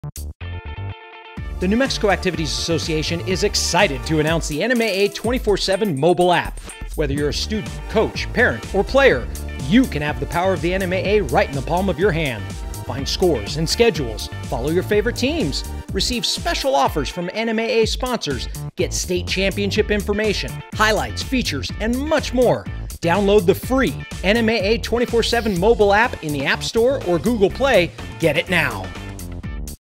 The New Mexico Activities Association is excited to announce the NMAA 24/7 mobile app. Whether you're a student, coach, parent, or player, you can have the power of the NMAA right in the palm of your hand. Find scores and schedules, follow your favorite teams, receive special offers from NMAA sponsors, get state championship information, highlights, features, and much more. Download the free NMAA 24/7 mobile app in the App Store or Google Play. Get it now.